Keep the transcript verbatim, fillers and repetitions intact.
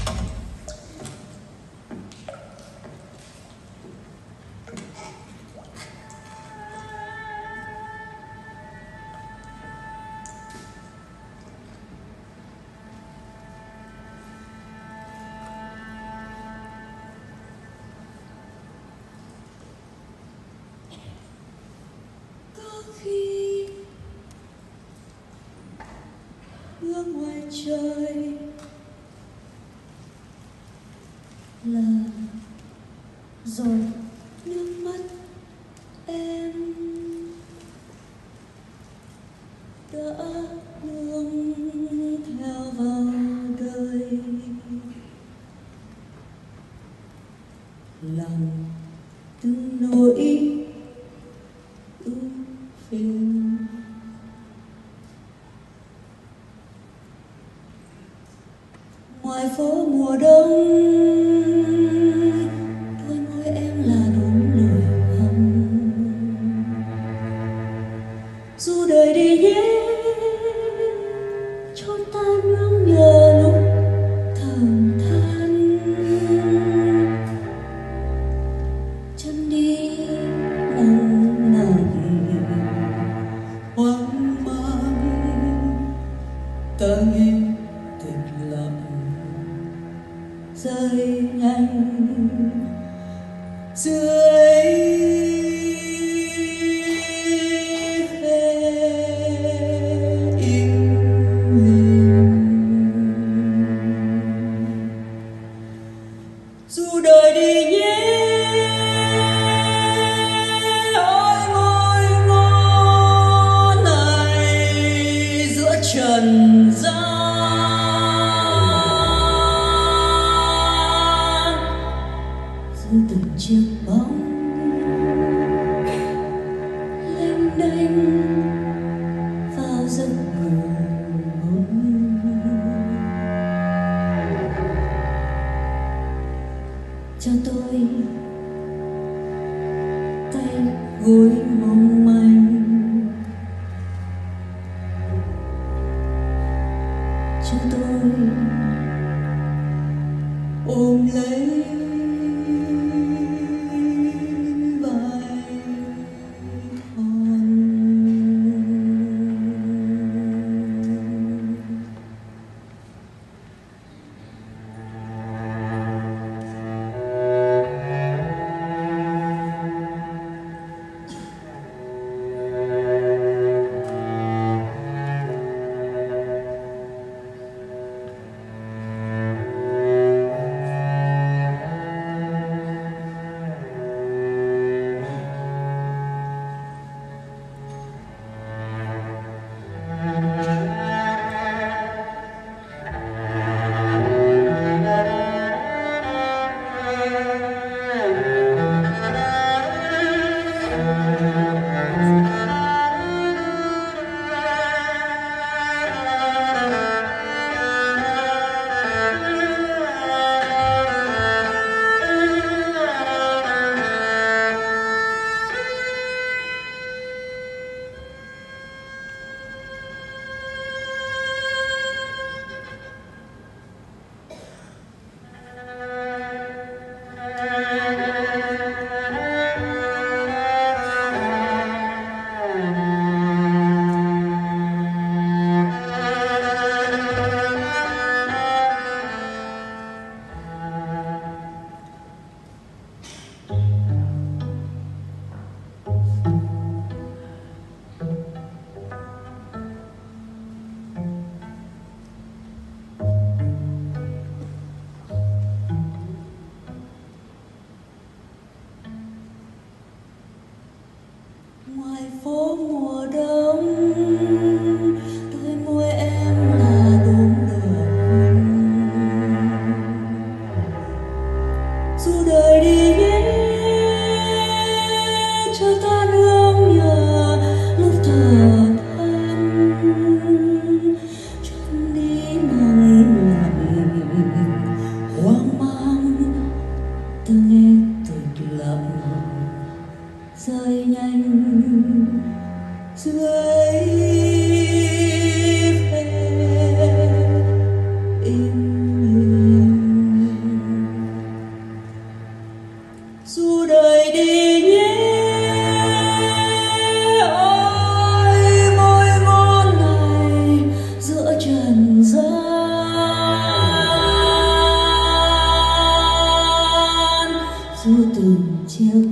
bước ngoài trời là giọt nước mắt em đã nương theo vào đời, lòng từng nỗi ưu phiền. Ngoài phố mùa đông, đôi môi em là đốm lửa hồng. Dù đời đi nhé, cho ta nương nhờ lúc thầm than. Chân đi nắng nàn hoang mang, ta nghe tịch lặng rơi nhanh dưới khe im lìm. Dù đời đi nhé, ôi ngôi ngõ này giữa trần gian, từng chiếc bóng lênh đênh vào giấc ngủ. Cho tôi tay gối mong manh, cho tôi ôm lấy chiều